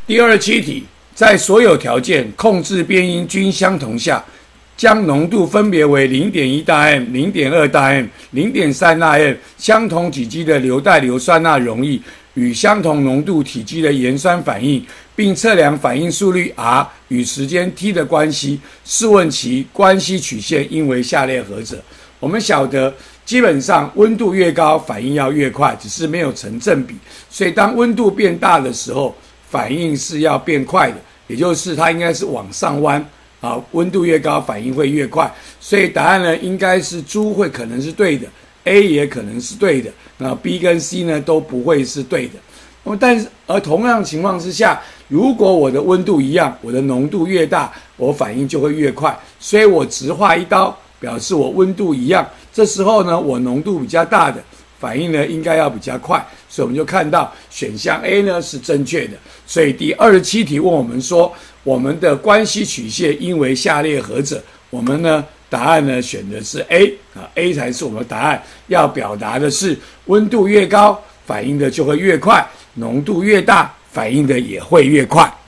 第27题，在所有条件控制变因均相同下，将浓度分别为 0.1 大 m、0.2 大 m、0.3 大 m 相同体积的硫代硫酸钠溶液与相同浓度体积的盐酸反应，并测量反应速率 r 与时间 t 的关系，试问其关系曲线应为下列何者？我们晓得，基本上温度越高，反应要越快，只是没有成正比。所以当温度变大的时候，反应是要变快的，也就是它应该是往上弯啊。温度越高，反应会越快。所以答案呢，应该是猪会可能是对的 ，A 也可能是对的，那 B 跟 C 呢都不会是对的。那么而同样情况之下，如果我的温度一样，我的浓度越大，我反应就会越快。所以我直画一刀，表示我温度一样。这时候呢，我浓度比较大的反应呢，应该要比较快。所以我们就看到选项 A 呢是正确的。所以第27题问我们说，我们的关系曲线应为下列何者？我们呢答案呢选的是 A 啊 ，A 才是我们的答案。要表达的是温度越高，反应的就会越快；浓度越大，反应的也会越快。